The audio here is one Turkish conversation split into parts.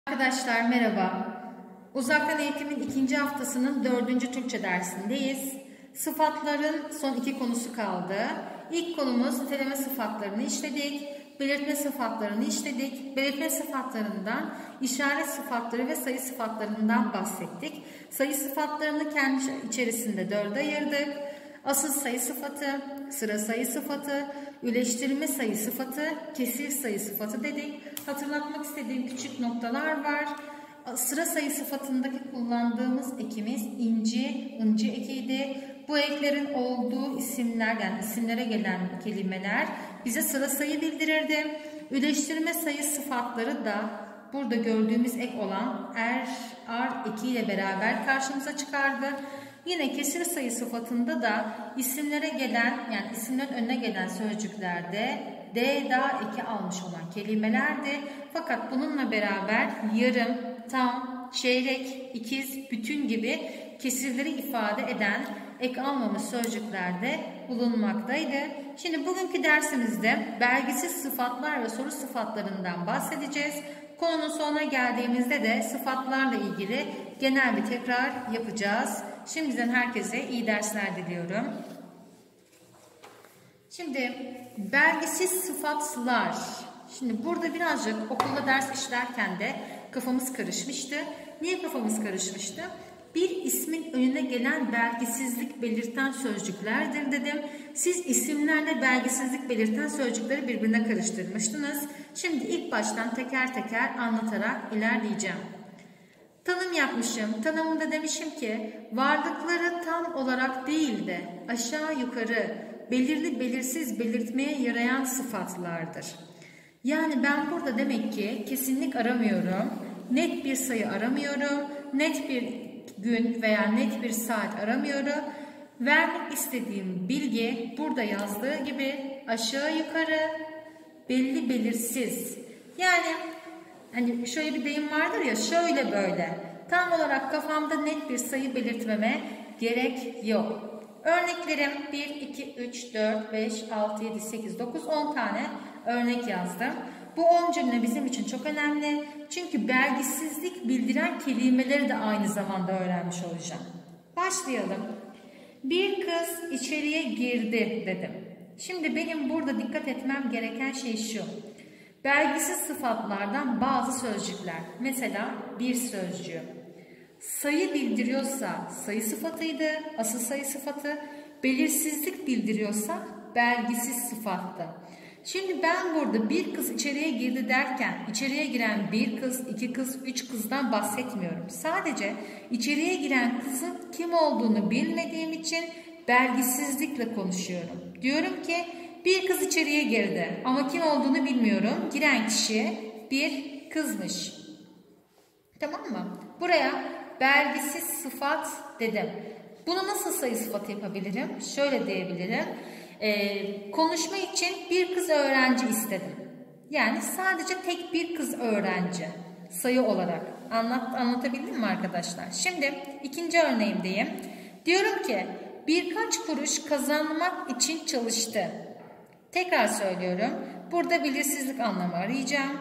Arkadaşlar merhaba. Uzaktan eğitimin ikinci haftasının 4. Türkçe dersindeyiz. Sıfatların son iki konusu kaldı. İlk konumuz niteleme sıfatlarını işledik. Belirtme sıfatlarını işledik. Belirtme sıfatlarından işaret sıfatları ve sayı sıfatlarından bahsettik. Sayı sıfatlarını kendi içerisinde dörde ayırdık. Asıl sayı sıfatı, sıra sayı sıfatı, üleştirme sayı sıfatı, kesir sayı sıfatı dedik. Hatırlatmak istediğim küçük noktalar var. Sıra sayı sıfatındaki kullandığımız ekimiz inci, ıncı ekiydi. Bu eklerin olduğu isimler, yani isimlere gelen kelimeler bize sıra sayı bildirirdi. Üleştirme sayı sıfatları da burada gördüğümüz ek olan ar ekiyle beraber karşımıza çıkardı. Yine kesir sayı sıfatında da isimlere gelen, yani isimlerin önüne gelen sözcüklerde d, da eki almış olan kelimelerdi. Fakat bununla beraber yarım, tam, çeyrek, ikiz, bütün gibi kesirleri ifade eden ek almamış sözcükler de bulunmaktaydı. Şimdi bugünkü dersimizde belgisiz sıfatlar ve soru sıfatlarından bahsedeceğiz. Konunun sonuna geldiğimizde de sıfatlarla ilgili genel bir tekrar yapacağız. Şimdiden herkese iyi dersler diliyorum. Şimdi belgisiz sıfatlar. Şimdi burada birazcık okulda ders işlerken de kafamız karışmıştı. Niye kafamız karışmıştı? Bir ismin önüne gelen belgisizlik belirten sözcüklerdir dedim. Siz isimlerle belgisizlik belirten sözcükleri birbirine karıştırmıştınız. Şimdi ilk baştan teker teker anlatarak ilerleyeceğim. Tanım yapmışım. Tanımında demişim ki varlıkları tam olarak değil de aşağı yukarı belirli belirsiz belirtmeye yarayan sıfatlardır. Yani ben burada demek ki kesinlik aramıyorum, net bir sayı aramıyorum, net bir gün veya net bir saat aramıyorum. Vermek istediğim bilgi burada yazdığı gibi aşağı yukarı belli belirsiz. Yani hani şöyle bir deyim vardır ya, şöyle böyle. Tam olarak kafamda net bir sayı belirtmeme gerek yok. Örneklerim 1, 2, 3, 4, 5, 6, 7, 8, 9, 10 tane örnek yazdım. Bu 10 cümle bizim için çok önemli. Çünkü belgisizlik bildiren kelimeleri de aynı zamanda öğrenmiş olacağım. Başlayalım. Bir kız içeriye girdi dedim. Şimdi benim burada dikkat etmem gereken şey şu. Belgisiz sıfatlardan bazı sözcükler. Mesela bir sözcüğü. Sayı bildiriyorsa sayı sıfatıydı, asıl sayı sıfatı. Belirsizlik bildiriyorsa belgisiz sıfattı. Şimdi ben burada bir kız içeriye girdi derken içeriye giren bir kız, iki kız, üç kızdan bahsetmiyorum. Sadece içeriye giren kızın kim olduğunu bilmediğim için belgisizlikle konuşuyorum. Diyorum ki bir kız içeriye girdi ama kim olduğunu bilmiyorum. Giren kişi bir kızmış. Tamam mı? Buraya belgisiz sıfat dedim. Bunu nasıl sayı sıfatı yapabilirim? Şöyle diyebilirim. Konuşma için bir kız öğrenci istedim. Yani sadece tek bir kız öğrenci sayı olarak. Anlatabildim mi arkadaşlar? Şimdi ikinci örneğimdeyim. Diyorum ki birkaç kuruş kazanmak için çalıştı. Tekrar söylüyorum. Burada belirsizlik anlamı arayacağım.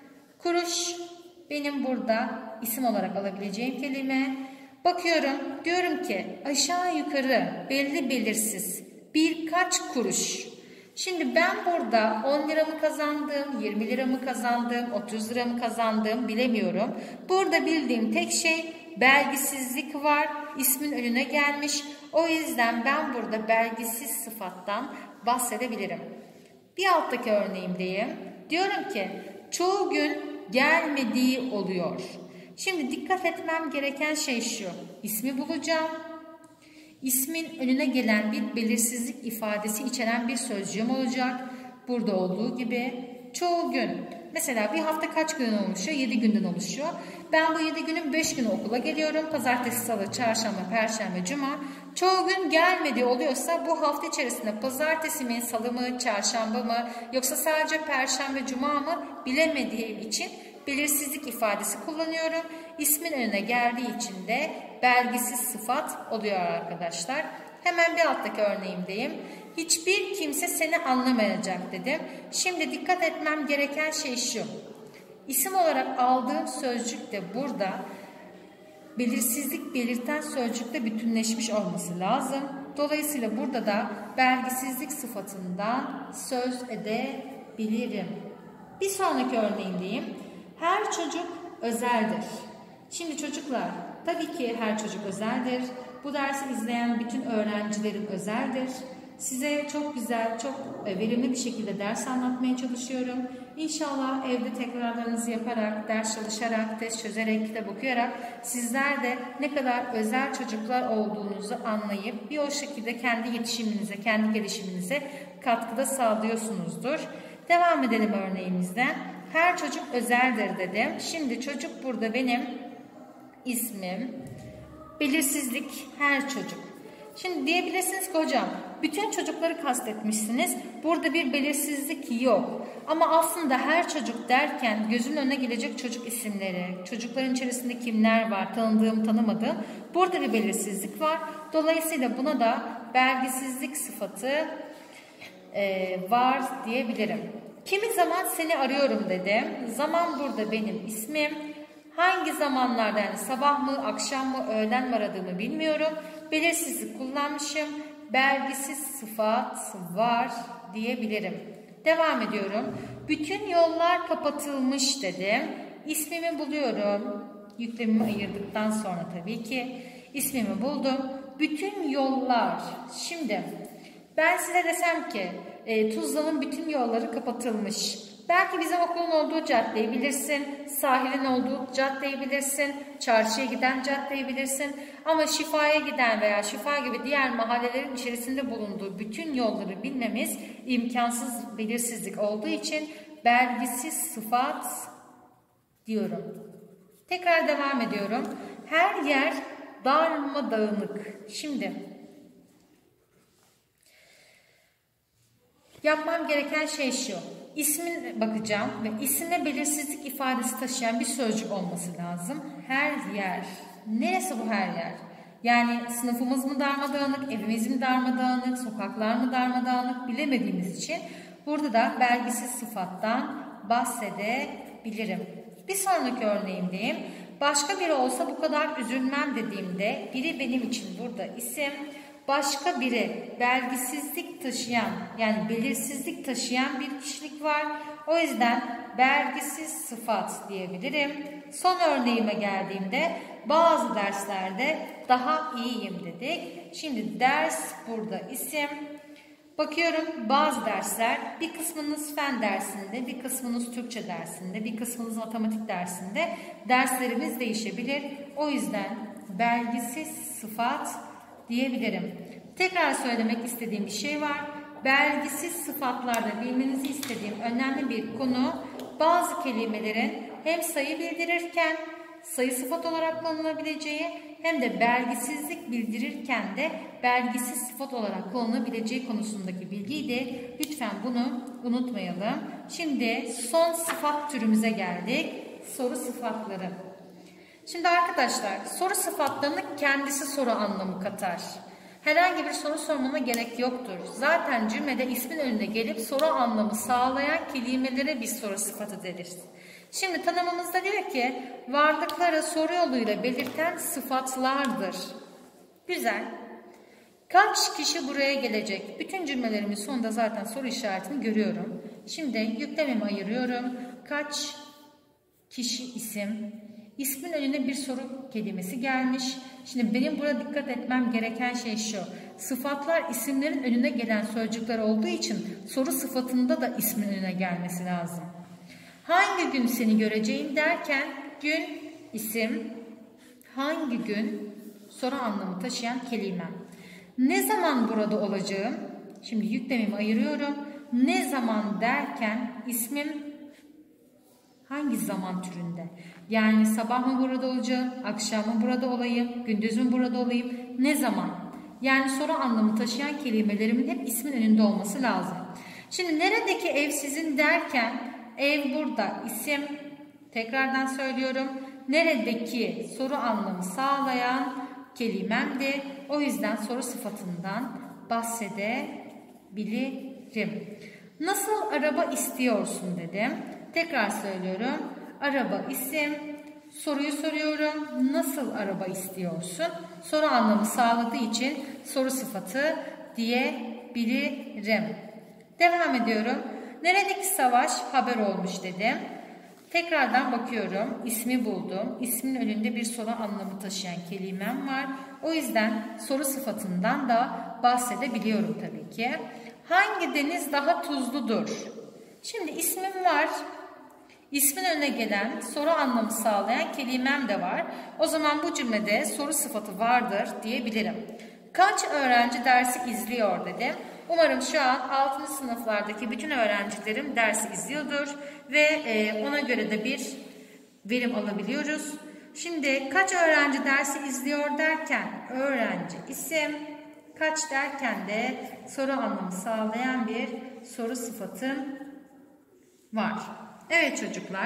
Kuruş benim burada isim olarak alabileceğim kelime. Bakıyorum, diyorum ki aşağı yukarı belli belirsiz birkaç kuruş. Şimdi ben burada 10 lira mı kazandım, 20 lira mı kazandım, 30 lira mı kazandım bilemiyorum. Burada bildiğim tek şey belgisizlik var, ismin önüne gelmiş. O yüzden ben burada belgisiz sıfattan bahsedebilirim. Bir alttaki örneğimdeyim. Diyorum ki çoğu gün gelmediği oluyor. Şimdi dikkat etmem gereken şey şu. İsmi bulacağım. İsmin önüne gelen bir belirsizlik ifadesi içeren bir sözcüğüm olacak. Burada olduğu gibi çoğu gün. Mesela bir hafta kaç günden oluşuyor? 7 günden oluşuyor. Ben bu 7 günün 5 günü okula geliyorum. Pazartesi, salı, çarşamba, perşembe, cuma. Çoğu gün gelmediği oluyorsa bu hafta içerisinde pazartesi mi, salı mı, çarşamba mı yoksa sadece perşembe, cuma mı bilemediğim için belirsizlik ifadesi kullanıyorum. İsmin önüne geldiği için de belgisiz sıfat oluyor arkadaşlar. Hemen bir alttaki örneğimdeyim. Hiçbir kimse seni anlamayacak dedim. Şimdi dikkat etmem gereken şey şu. İsim olarak aldığım sözcük de burada belirsizlik belirten sözcükle bütünleşmiş olması lazım. Dolayısıyla burada da belgisizlik sıfatından söz edebilirim. Bir sonraki örneğindeyim. Her çocuk özeldir. Şimdi çocuklar, tabii ki her çocuk özeldir. Bu dersi izleyen bütün öğrencilerim özeldir. Size çok güzel, çok verimli bir şekilde ders anlatmaya çalışıyorum. İnşallah evde tekrarlarınızı yaparak, ders çalışarak, test çözerek, kitap okuyarak sizler de ne kadar özel çocuklar olduğunuzu anlayıp bir o şekilde kendi yetişiminize, kendi gelişiminize katkıda sağlıyorsunuzdur. Devam edelim örneğimizden. Her çocuk özeldir dedim. Şimdi çocuk burada benim ismim. Belirsizlik her çocuk. Şimdi diyebilirsiniz ki hocam bütün çocukları kastetmişsiniz. Burada bir belirsizlik yok. Ama aslında her çocuk derken gözün önüne gelecek çocuk isimleri, çocukların içerisinde kimler var, tanıdığım, tanımadığım. Burada bir belirsizlik var. Dolayısıyla buna da belgisizlik sıfatı var diyebilirim. Kimi zaman seni arıyorum dedim. Zaman burada benim ismim. Hangi zamanlarda, yani sabah mı, akşam mı, öğlen mi aradığımı bilmiyorum. Belirsizlik kullanmışım. Belgisiz sıfat var diyebilirim. Devam ediyorum. Bütün yollar kapatılmış dedim. İsmimi buluyorum. Yüklemimi ayırdıktan sonra tabii ki ismimi buldum. Bütün yollar. Şimdi ben size desem ki Tuzla'nın bütün yolları kapatılmış. Belki bizim okulun olduğu caddeyi bilirsin, sahilin olduğu caddeyi bilirsin, çarşıya giden caddeyi bilirsin. Ama Şifa'ya giden veya Şifa gibi diğer mahallelerin içerisinde bulunduğu bütün yolları bilmemiz imkansız, belirsizlik olduğu için belgisiz sıfat diyorum. Tekrar devam ediyorum. Her yer darmadağınık. Şimdi yapmam gereken şey şu. İsmin bakacağım ve isimle belirsizlik ifadesi taşıyan bir sözcük olması lazım. Her yer. Neresi bu her yer? Yani sınıfımız mı darmadağınık, evimiz mi darmadağınık, sokaklar mı darmadağınık bilemediğimiz için burada da belgisiz sıfattan bahsedebilirim. Bir sonraki örneğimdeyim. Başka biri olsa bu kadar üzülmem dediğimde biri benim için burada isim. Başka biri belgisizlik taşıyan, yani belirsizlik taşıyan bir kişilik var. O yüzden belgisiz sıfat diyebilirim. Son örneğime geldiğimde bazı derslerde daha iyiyim dedik. Şimdi ders burada isim. Bakıyorum bazı dersler, bir kısmınız fen dersinde, bir kısmınız Türkçe dersinde, bir kısmınız matematik dersinde derslerimiz değişebilir. O yüzden belgisiz sıfat diyebilirim. Tekrar söylemek istediğim bir şey var. Belgisiz sıfatlarda bilmenizi istediğim önemli bir konu, bazı kelimelerin hem sayı bildirirken sayı sıfat olarak kullanılabileceği hem de belgisizlik bildirirken de belgisiz sıfat olarak kullanılabileceği konusundaki bilgiydi. Lütfen bunu unutmayalım. Şimdi son sıfat türümüze geldik. Soru sıfatları. Şimdi arkadaşlar, soru sıfatlarının kendisi soru anlamı katar. Herhangi bir soru sormama gerek yoktur. Zaten cümlede ismin önüne gelip soru anlamı sağlayan kelimelere biz soru sıfatı deriz. Şimdi tanımımızda diyor ki varlıkları soru yoluyla belirten sıfatlardır. Güzel. Kaç kişi buraya gelecek? Bütün cümlelerimin sonunda zaten soru işaretini görüyorum. Şimdi yüklemimi ayırıyorum. Kaç kişi isim. İsmin önüne bir soru kelimesi gelmiş. Şimdi benim burada dikkat etmem gereken şey şu. Sıfatlar isimlerin önüne gelen sözcükler olduğu için soru sıfatında da ismin önüne gelmesi lazım. Hangi gün seni göreceğim derken gün isim, hangi gün soru anlamı taşıyan kelime. Ne zaman burada olacağım? Şimdi yüklemimi ayırıyorum. Ne zaman derken ismim hangi zaman türünde? Yani sabah mı burada olacağım, akşam mı burada olayım, gündüz mü burada olayım, ne zaman? Yani soru anlamı taşıyan kelimelerimin hep ismin önünde olması lazım. Şimdi neredeki ev sizin derken ev burada isim, tekrardan söylüyorum. Neredeki soru anlamı sağlayan kelimemdi. O yüzden soru sıfatından bahsedebilirim. Nasıl araba istiyorsun dedim. Tekrar söylüyorum. Araba isim. Soruyu soruyorum. Nasıl araba istiyorsun? Soru anlamı sağladığı için soru sıfatı diyebilirim. Devam ediyorum. Neredeki savaş haber olmuş dedim. Tekrardan bakıyorum. İsmi buldum. İsmin önünde bir soru anlamı taşıyan kelimem var. O yüzden soru sıfatından da bahsedebiliyorum tabii ki. Hangi deniz daha tuzludur? Şimdi ismim var. İsmin önüne gelen soru anlamı sağlayan kelimem de var. O zaman bu cümlede soru sıfatı vardır diyebilirim. Kaç öğrenci dersi izliyor dedim. Umarım şu an 6. sınıflardaki bütün öğrencilerim dersi izliyordur ve ona göre de bir verim alabiliyoruz. Şimdi kaç öğrenci dersi izliyor derken öğrenci isim, kaç derken de soru anlamı sağlayan bir soru sıfatım var. Evet çocuklar.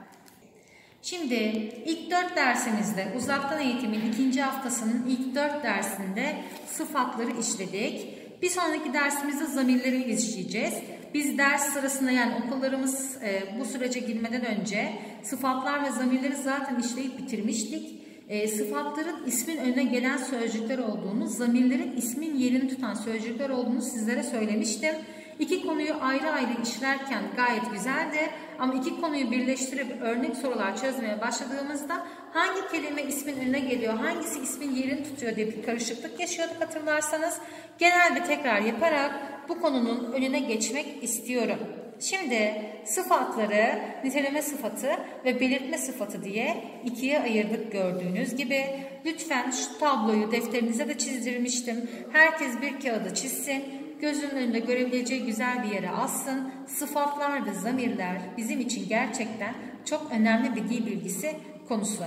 Şimdi ilk 4 dersimizde uzaktan eğitimin 2. haftasının ilk 4 dersinde sıfatları işledik. Bir sonraki dersimizde zamirleri işleyeceğiz. Biz ders sırasında yani okullarımız bu sürece girmeden önce sıfatlar ve zamirleri zaten işleyip bitirmiştik. Sıfatların ismin önüne gelen sözcükler olduğunu, zamirlerin ismin yerini tutan sözcükler olduğunu sizlere söylemiştim. İki konuyu ayrı ayrı işlerken gayet güzeldi ama iki konuyu birleştirip örnek sorular çözmeye başladığımızda hangi kelime ismin önüne geliyor, hangisi ismin yerini tutuyor diye bir karışıklık yaşıyorduk hatırlarsanız. Genel bir tekrar yaparak bu konunun önüne geçmek istiyorum. Şimdi sıfatları niteleme sıfatı ve belirtme sıfatı diye ikiye ayırdık gördüğünüz gibi. Lütfen şu tabloyu defterinize de çizdirmiştim. Herkes bir kağıda çizsin. Gözünün önünde görebileceği güzel bir yere alsın. Sıfatlar ve zamirler bizim için gerçekten çok önemli bir dil bilgisi konusu.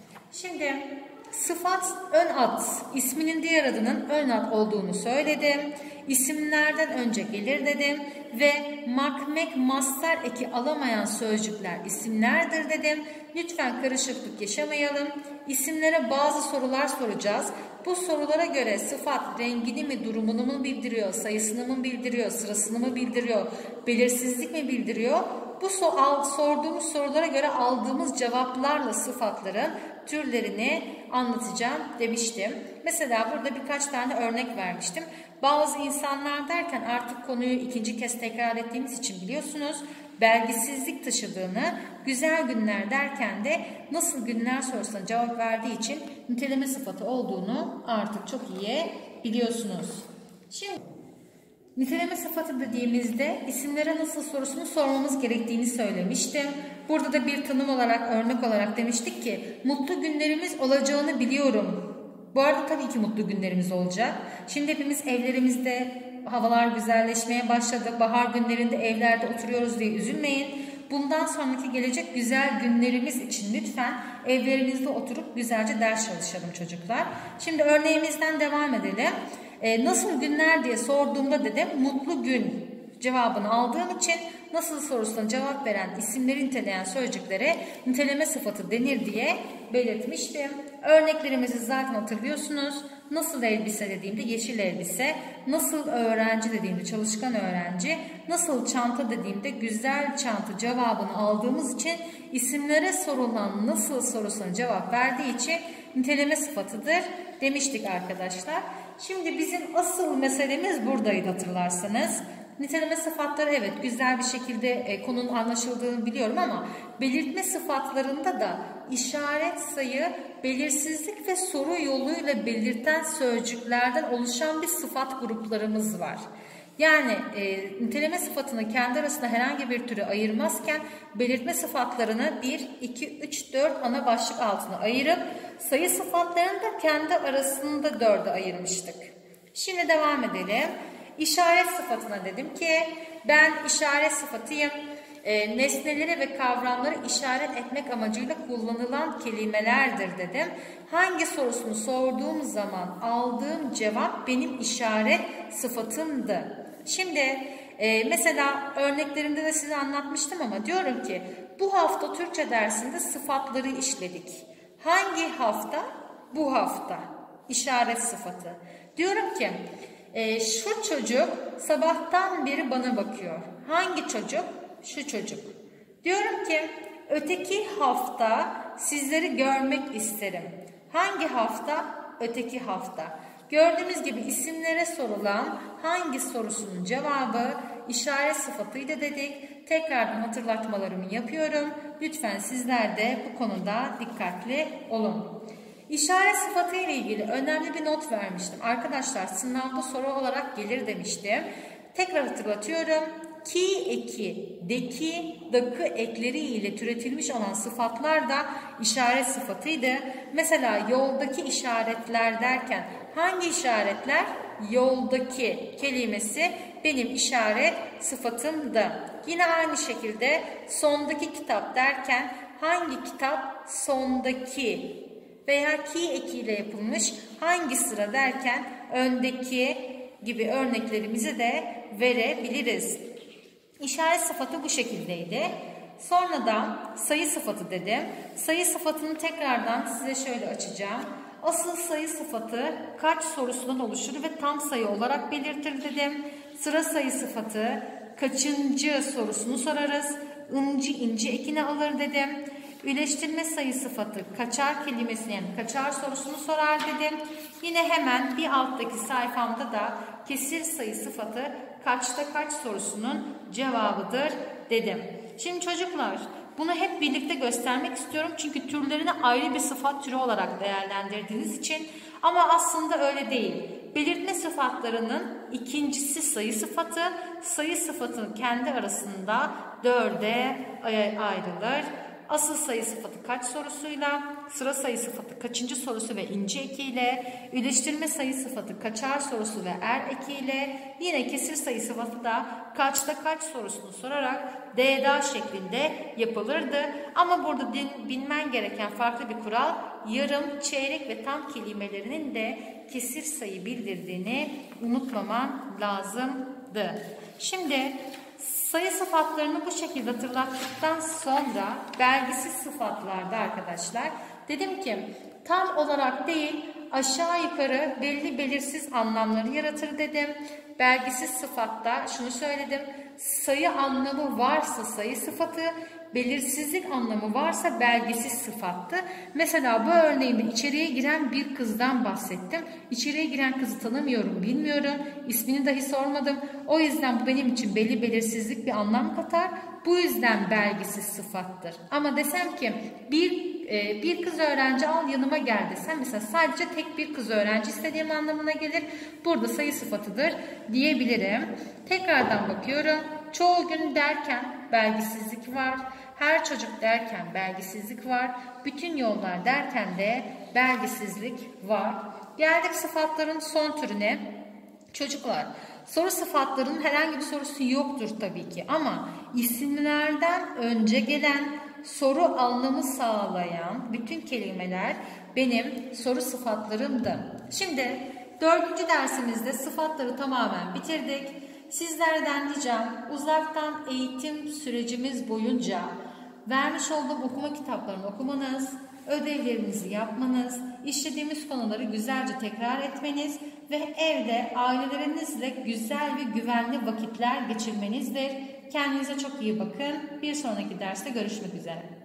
Şimdi sıfat ön ad, isminin diğer adının ön ad olduğunu söyledim. İsimlerden önce gelir dedim ve makmek master eki alamayan sözcükler isimlerdir dedim. Lütfen karışıklık yaşamayalım. İsimlere bazı sorular soracağız. Bu sorulara göre sıfat rengini mi, durumunu mu bildiriyor, sayısını mı bildiriyor, sırasını mı bildiriyor, belirsizlik mi bildiriyor? Bu sorduğumuz sorulara göre aldığımız cevaplarla sıfatların türlerini anlatacağım demiştim. Mesela burada birkaç tane örnek vermiştim. Bazı insanlar derken artık konuyu ikinci kez tekrar ettiğimiz için biliyorsunuz. Belgisizlik taşıdığını, güzel günler derken de nasıl günler sorusuna cevap verdiği için niteleme sıfatı olduğunu artık çok iyi biliyorsunuz. Şimdi niteleme sıfatı dediğimizde isimlere nasıl sorusunu sormamız gerektiğini söylemiştim. Burada da bir tanım olarak, örnek olarak demiştik ki mutlu günlerimiz olacağını biliyorum. Bu arada tabii ki mutlu günlerimiz olacak. Şimdi hepimiz evlerimizde havalar güzelleşmeye başladı. Bahar günlerinde evlerde oturuyoruz diye üzülmeyin. Bundan sonraki gelecek güzel günlerimiz için lütfen evlerimizde oturup güzelce ders çalışalım çocuklar. Şimdi örneğimizden devam edelim. Nasıl günler diye sorduğumda dedim mutlu gün cevabını aldığım için nasıl sorusuna cevap veren isimleri niteleyen sözcüklere niteleme sıfatı denir diye belirtmiştim. Örneklerimizi zaten hatırlıyorsunuz. Nasıl elbise dediğimde yeşil elbise, nasıl öğrenci dediğimde çalışkan öğrenci, nasıl çanta dediğimde güzel çanta cevabını aldığımız için isimlere sorulan nasıl sorusuna cevap verdiği için niteleme sıfatıdır demiştik arkadaşlar. Şimdi bizim asıl meselemiz buradaydı hatırlarsanız. Niteleme sıfatları evet güzel bir şekilde konunun anlaşıldığını biliyorum ama belirtme sıfatlarında da işaret, sayı, belirsizlik ve soru yoluyla belirten sözcüklerden oluşan bir sıfat gruplarımız var. Yani niteleme sıfatını kendi arasında herhangi bir türü ayırmazken belirtme sıfatlarını 1, 2, 3, 4 ana başlık altına ayırıp sayı sıfatlarını da kendi arasında 4'e ayırmıştık. Şimdi devam edelim. İşaret sıfatına dedim ki ben işaret sıfatıyım. Nesneleri ve kavramları işaret etmek amacıyla kullanılan kelimelerdir dedim. Hangi sorusunu sorduğum zaman aldığım cevap benim işaret sıfatımdı. Şimdi mesela örneklerimde de size anlatmıştım ama diyorum ki bu hafta Türkçe dersinde sıfatları işledik. Hangi hafta? Bu hafta. İşaret sıfatı. Diyorum ki şu çocuk sabahtan beri bana bakıyor. Hangi çocuk? Şu çocuk. Diyorum ki Öteki hafta sizleri görmek isterim. Hangi hafta? Öteki hafta. Gördüğünüz gibi isimlere sorulan hangi sorusunun cevabı işaret sıfatıydı dedik. Tekrardan hatırlatmalarımı yapıyorum. Lütfen sizler de bu konuda dikkatli olun. İşaret sıfatı ile ilgili önemli bir not vermiştim. Arkadaşlar sınavda soru olarak gelir demiştim. Tekrar hatırlatıyorum. Ki eki, deki, dakı ekleri ile türetilmiş olan sıfatlar da işaret sıfatıydı. Mesela yoldaki işaretler derken hangi işaretler? Yoldaki kelimesi benim işaret sıfatımdı. Yine aynı şekilde sondaki kitap derken hangi kitap? Sondaki veya ki ekiyle yapılmış hangi sıra derken öndeki gibi örneklerimizi de verebiliriz. İşaret sıfatı bu şekildeydi. Sonra da sayı sıfatı dedim. Sayı sıfatını tekrardan size şöyle açacağım. Asıl sayı sıfatı kaç sorusundan oluşur ve tam sayı olarak belirtir dedim. Sıra sayı sıfatı kaçıncı sorusunu sorarız. İnci ekini alır dedim. Üleştirme sayı sıfatı kaçar kelimesini yani kaçar sorusunu sorar dedim. Yine hemen bir alttaki sayfamda da kesir sayı sıfatı kaçta kaç sorusunun cevabıdır dedim. Şimdi çocuklar bunu hep birlikte göstermek istiyorum. Çünkü türlerini ayrı bir sıfat türü olarak değerlendirdiğiniz için ama aslında öyle değil. Belirtme sıfatlarının ikincisi sayı sıfatı. Sayı sıfatının kendi arasında 4'e ayrılır. Asıl sayı sıfatı kaç sorusuyla, sıra sayı sıfatı kaçıncı sorusu ve ince ekiyle, üleştirme sayı sıfatı kaçar sorusu ve er ekiyle, yine kesir sayı sıfatı da kaçta kaç sorusunu sorarak DDA şeklinde yapılırdı. Ama burada bilmen gereken farklı bir kural, yarım, çeyrek ve tam kelimelerinin de kesir sayı bildirdiğini unutmaman lazımdı. Şimdi sayı sıfatlarını bu şekilde hatırlattıktan sonra belgisiz sıfatlarda arkadaşlar dedim ki tam olarak değil aşağı yukarı belli belirsiz anlamları yaratır dedim. Belgisiz sıfatta şunu söyledim. Sayı anlamı varsa sayı sıfatı, belirsizlik anlamı varsa belgisiz sıfattı. Mesela bu örneğimde içeriye giren bir kızdan bahsettim. İçeriye giren kızı tanımıyorum, bilmiyorum. İsmini dahi sormadım. O yüzden bu benim için belli belirsizlik bir anlam katar. Bu yüzden belgisiz sıfattır. Ama desem ki bir kız öğrenci al yanıma gel desem mesela sadece tek bir kız öğrenci istediğim anlamına gelir. Burada sayı sıfatıdır diyebilirim. Tekrardan bakıyorum. Çoğu gün derken belgisizlik var. Her çocuk derken belgisizlik var. Bütün yollar derken de belgisizlik var. Geldik sıfatların son türüne. Çocuklar, soru sıfatlarının herhangi bir sorusu yoktur tabii ki ama isimlerden önce gelen soru anlamı sağlayan bütün kelimeler benim soru sıfatlarımdı. Şimdi 4. dersimizde sıfatları tamamen bitirdik. Sizlerden ricam uzaktan eğitim sürecimiz boyunca vermiş olduğum okuma kitaplarını okumanız, ödevlerinizi yapmanız, işlediğimiz konuları güzelce tekrar etmeniz ve evde ailelerinizle güzel ve güvenli vakitler geçirmenizdir. Kendinize çok iyi bakın. Bir sonraki derste görüşmek üzere.